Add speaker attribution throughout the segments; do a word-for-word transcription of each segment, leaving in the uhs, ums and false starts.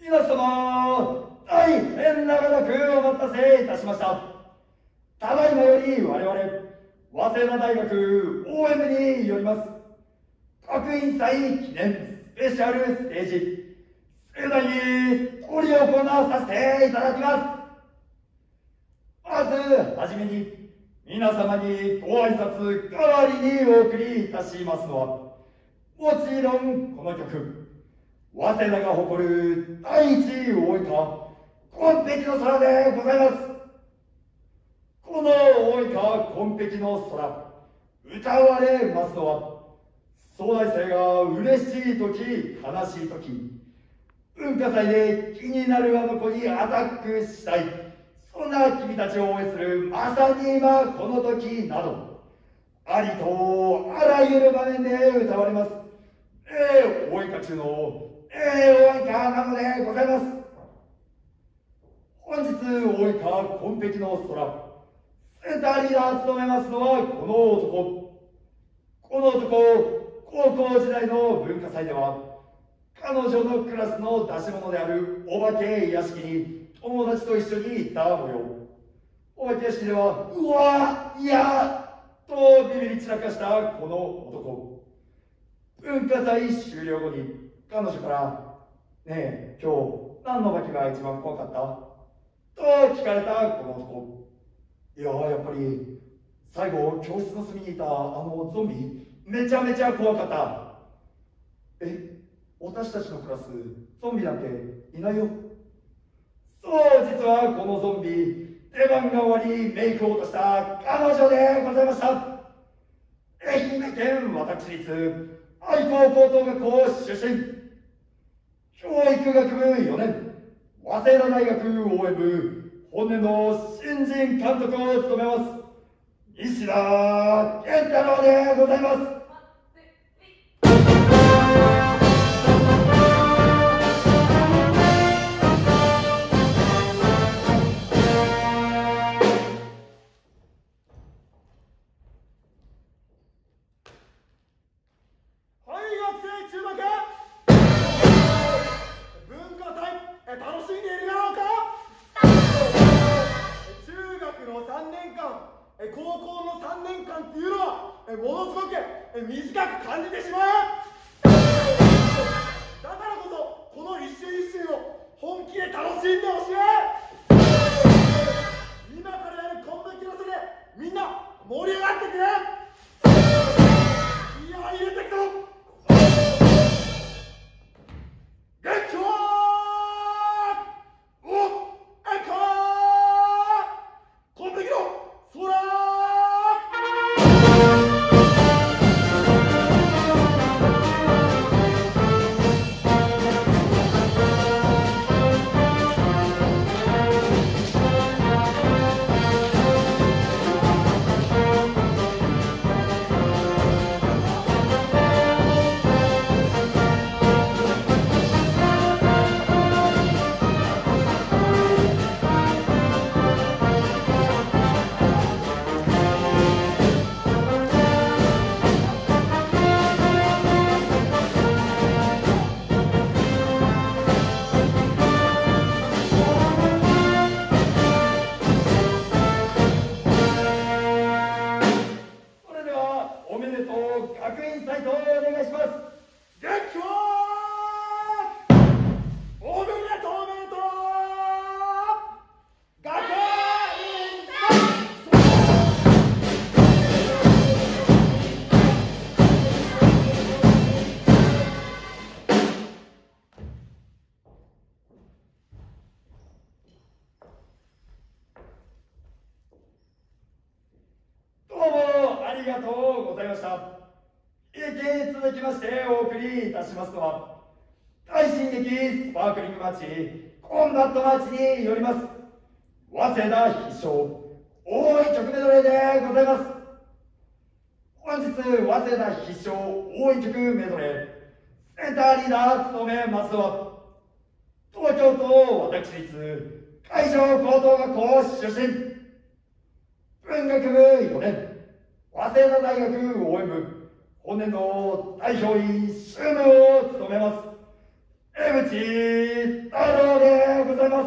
Speaker 1: 皆様、大変長らくお待たせいたしました。ただいまより我々、早稲田大学 オーエム によります、学院祭記念スペシャルステージ、盛大に執り行わさせていただきます。まずはじめに、皆様にご挨拶代わりにお送りいたしますのは、もちろんこの曲、早稲田が誇る第一大分、紺碧の空でございます。この大分紺碧の空、歌われますのは、総大生が嬉しい時、悲しい時、文化祭で気になるあの子にアタックしたい、そんな君たちを応援するまさに今この時など、ありとあらゆる場面で歌われます。えー、応援歌中のえー、応援歌なのでございます。本日応援歌紺碧の空、センターリーダーを務めますのはこの男。この男、高校時代の文化祭では、彼女のクラスの出し物であるお化け屋敷に友達と一緒に行った模様。お化け屋敷では、うわー、いやーとビビり散らかしたこの男。文化祭終了後に彼女から、ねえ、今日何のお化けが一番怖かったと聞かれたこの男。いやー、やっぱり最後教室の隅にいたあのゾンビ、めちゃめちゃ怖かった。え、私たちのクラス、ゾンビなんていないよ。そう、実はこのゾンビ、出番が終わりメイクを落とした彼女でございました。愛媛県私立愛高高等学校出身、教育学部よねん、早稲田大学 オーエム 本年の新人監督を務めます、西田健太郎でございます。
Speaker 2: 高校のさんねんかんっていうのはものすごく短く感じてしまう。だからこそこの一瞬一瞬を本気で楽しんでほしい。今からやるコンビキのせでみんな盛り上がってくれ。気合い入れてくぞ。元気はおえかコンビキの空。
Speaker 1: 学院祭とお願いします。
Speaker 2: 元気はおめでとうおめでとう学院
Speaker 1: どうもありがとうございました。引き続きましてお送りいたしますのは、快進撃スパークリングマッチコンバットマッチによります早稲田必勝応援曲メドレーでございます。本日早稲田必勝応援曲メドレー、センターリーダー務めますのは、東京都私立海上高等学校出身、文学部よねん、早稲田大学 オーエム 本年の代表員主務を務めます江口太郎でございます。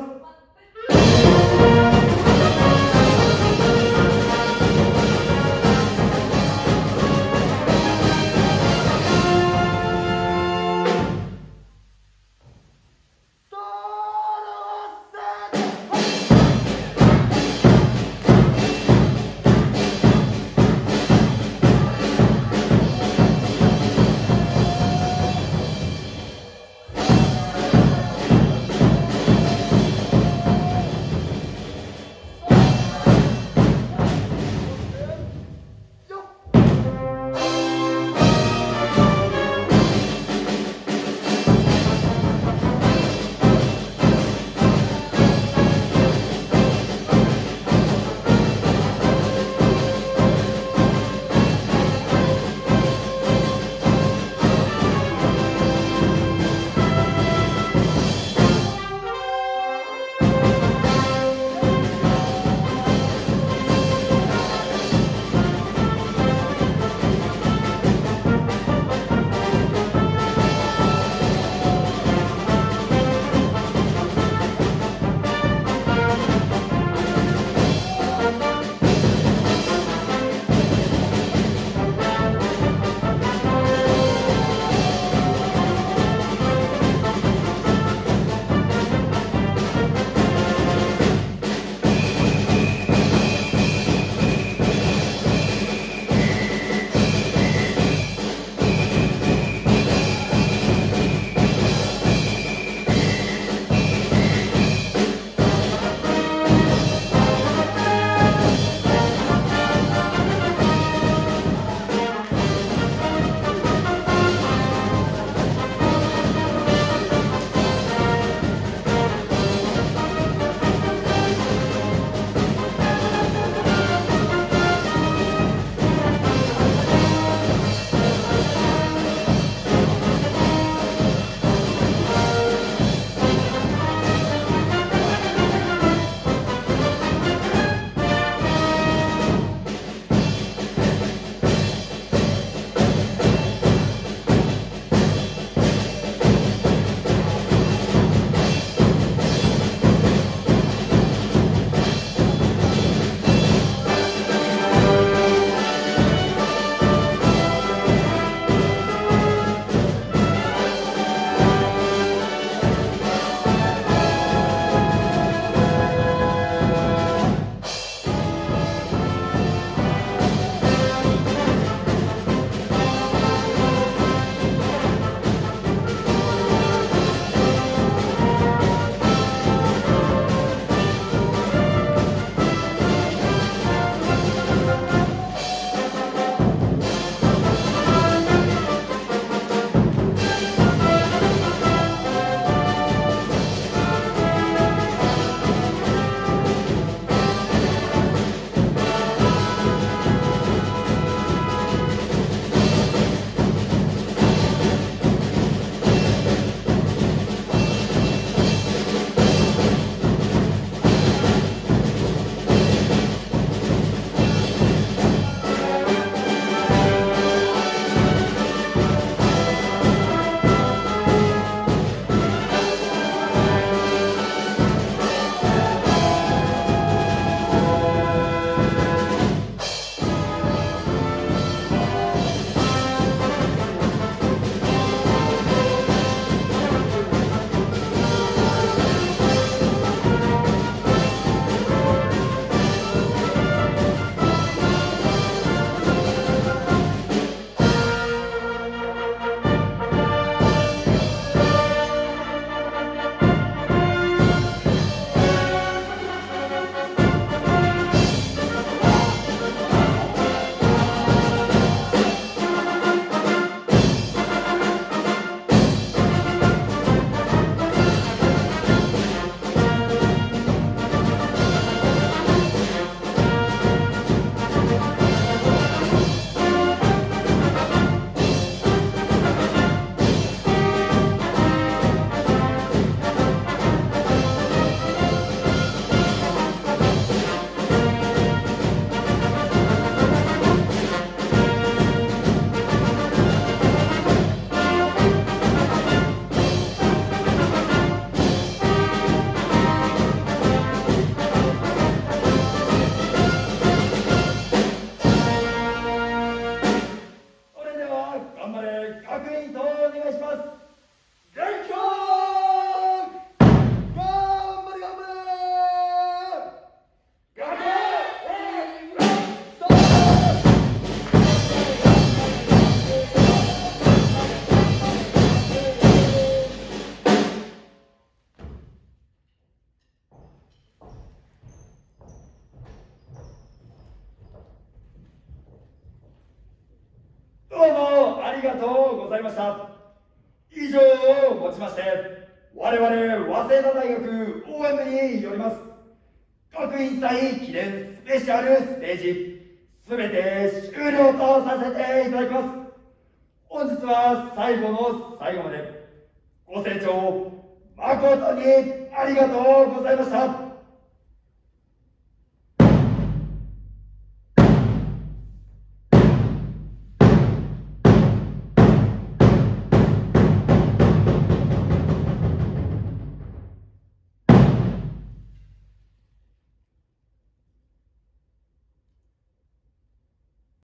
Speaker 1: りがとうございました。以上をもちまして、我々早稲田大学応援部によります学院祭記念スペシャルステージ、すべて終了とさせていただきます。本日は最後の最後までご清聴誠にありがとうございました。